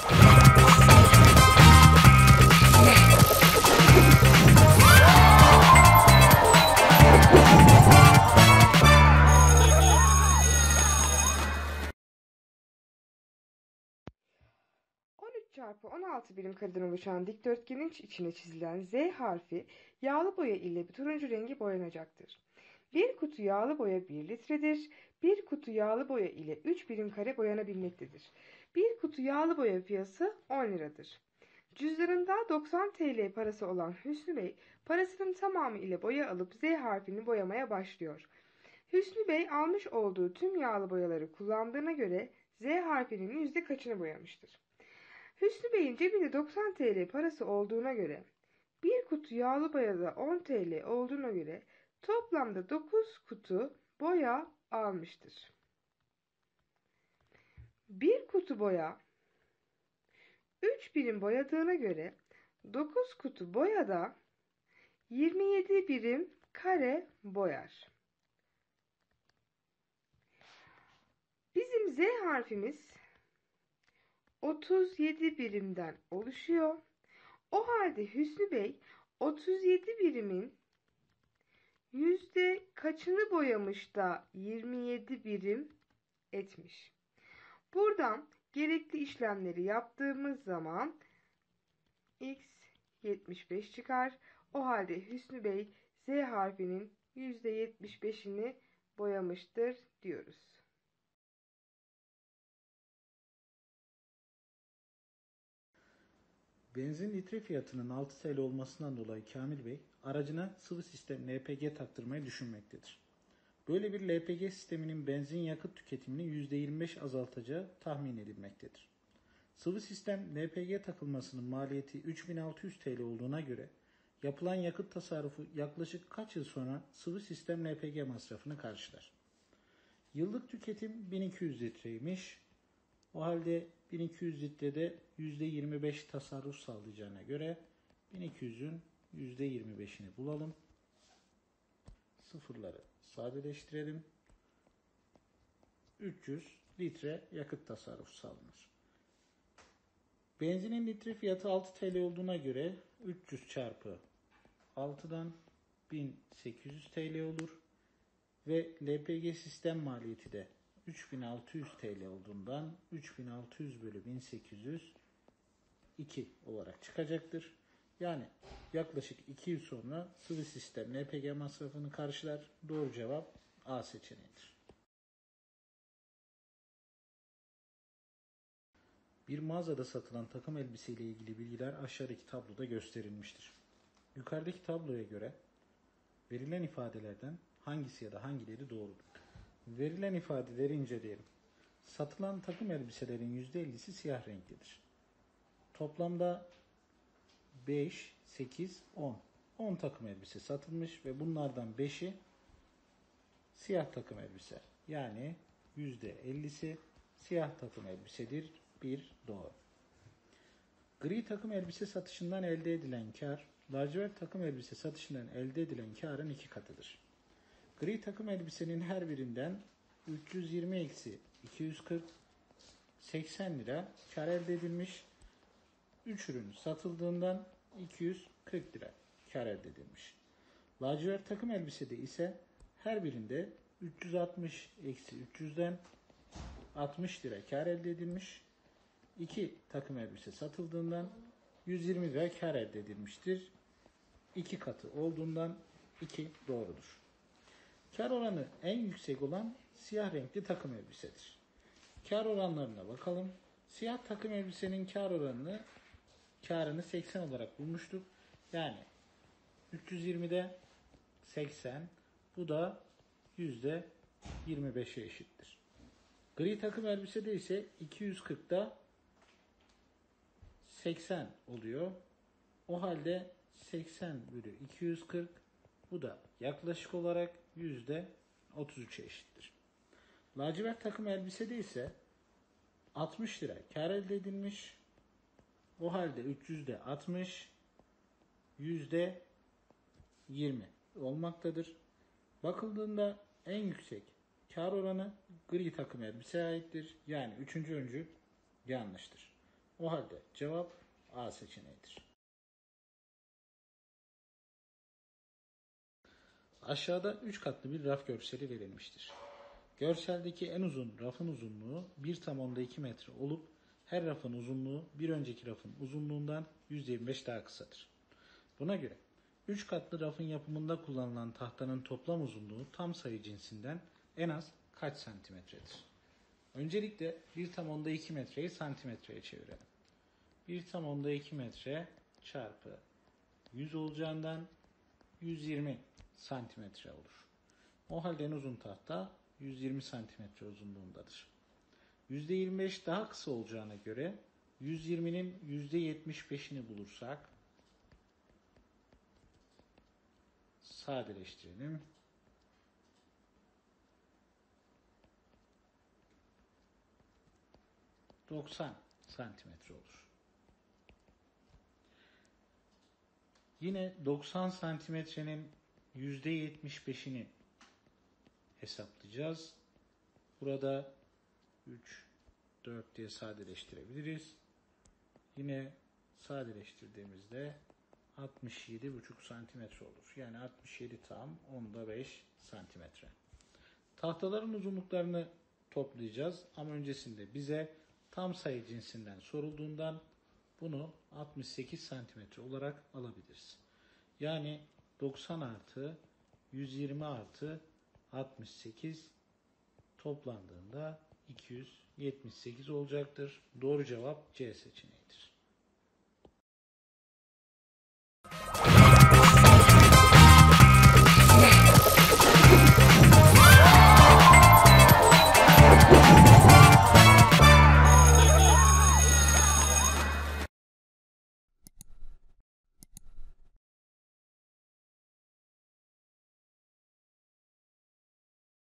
Çarpı 16 birim kareden oluşan dikdörtgenin içine çizilen Z harfi yağlı boya ile bir turuncu rengi boyanacaktır. Bir kutu yağlı boya 1 litredir. Bir kutu yağlı boya ile 3 birim kare boyanabilmektedir. Bir kutu yağlı boya fiyatı 10 liradır. Cüzdanında 90 TL parası olan Hüsnü Bey, parasının tamamı ile boya alıp Z harfini boyamaya başlıyor. Hüsnü Bey almış olduğu tüm yağlı boyaları kullandığına göre Z harfinin yüzde kaçını boyamıştır? Hüsnü Bey'in cebinde 90 TL parası olduğuna göre, bir kutu yağlı boyada 10 TL olduğuna göre toplamda 9 kutu boya almıştır. Bir kutu boya 3 birim boyadığına göre 9 kutu boyada 27 birim kare boyar. Bizim Z harfimiz 37 birimden oluşuyor. O halde Hüsnü Bey 37 birimin yüzde kaçını boyamış da 27 birim etmiş? Buradan gerekli işlemleri yaptığımız zaman x 75 çıkar. O halde Hüsnü Bey Z harfinin %75'ini boyamıştır diyoruz. Benzin litre fiyatının 6 TL olmasından dolayı Kamil Bey aracına sıvı sistem LPG taktırmayı düşünmektedir. Böyle bir LPG sisteminin benzin yakıt tüketimini %25 azaltacağı tahmin edilmektedir. Sıvı sistem LPG takılmasının maliyeti 3600 TL olduğuna göre yapılan yakıt tasarrufu yaklaşık kaç yıl sonra sıvı sistem LPG masrafını karşılar? Yıllık tüketim 1200 litreymiş. O halde 1200 litrede %25 tasarruf sağlayacağına göre 1200'ün %25'ini bulalım. Sıfırları sadeleştirelim. 300 litre yakıt tasarrufu sağlanır. Benzinin litre fiyatı 6 TL olduğuna göre 300 çarpı 6'dan 1800 TL olur. Ve LPG sistem maliyeti de 3600 TL olduğundan 3600 bölü 1800 2 olarak çıkacaktır. Yani yaklaşık 2 yıl sonra sıvı sistem LPG masrafını karşılar. Doğru cevap A seçeneğidir. Bir mağazada satılan takım elbise ile ilgili bilgiler aşağıdaki tabloda gösterilmiştir. Yukarıdaki tabloya göre verilen ifadelerden hangisi ya da hangileri doğrudur? Verilen ifadeleri inceleyelim. Satılan takım elbiselerin %50'si siyah renklidir. Toplamda 5, 8, 10. 10 takım elbise satılmış ve bunlardan 5'i siyah takım elbise. Yani %50'si siyah takım elbisedir. 1 doğru. Gri takım elbise satışından elde edilen kar, lacivert takım elbise satışından elde edilen karın 2 katıdır. Gri takım elbisenin her birinden 320 eksi 240 80 lira kar elde edilmiş. 3 ürün satıldığından 240 lira kar elde edilmiş. Lacivert takım elbisede ise her birinde 360 eksi 300'den 60 lira kar elde edilmiş. 2 takım elbise satıldığından 120 lira kar elde edilmiştir. 2 katı olduğundan 2 doğrudur. Kar oranı en yüksek olan siyah renkli takım elbisedir. Kar oranlarına bakalım. Siyah takım elbisenin karını 80 olarak bulmuştuk. Yani 320'de 80, bu da %25'e eşittir. Gri takım elbisede ise 240'da 80 oluyor. O halde 80 bölü 240, bu da yaklaşık olarak %33'e eşittir. Lacivert takım elbisede ise 60 lira kar elde edilmiş. O halde 300'de 60, %20 olmaktadır. Bakıldığında en yüksek kar oranı gri takım elbiseye aittir. Yani 3. öncül yanlıştır. O halde cevap A seçeneğidir. Aşağıda 3 katlı bir raf görseli verilmiştir. Görseldeki en uzun rafın uzunluğu 1,2 metre olup her rafın uzunluğu bir önceki rafın uzunluğundan 125 daha kısadır. Buna göre 3 katlı rafın yapımında kullanılan tahtanın toplam uzunluğu tam sayı cinsinden en az kaç santimetredir? Öncelikle 1,2 metreyi santimetreye çevirelim. 1,2 metre çarpı 100 olacağından 120 santimetre olur. O halde en uzun tahta 120 santimetre uzunluğundadır. %25 daha kısa olacağına göre 120'nin %75'ini bulursak sadeleştirelim. 90 santimetre olur. Yine 90 santimetrenin %75'ini hesaplayacağız. Burada 3, 4 diye sadeleştirebiliriz. Yine sadeleştirdiğimizde 67,5 santimetre olur. Yani 67 tam 10'da 5 santimetre. Tahtaların uzunluklarını toplayacağız ama öncesinde bize tam sayı cinsinden sorulduğundan bunu 68 santimetre olarak alabiliriz. Yani 90 artı 120 artı 68 toplandığında 278 olacaktır. Doğru cevap C seçeneğidir.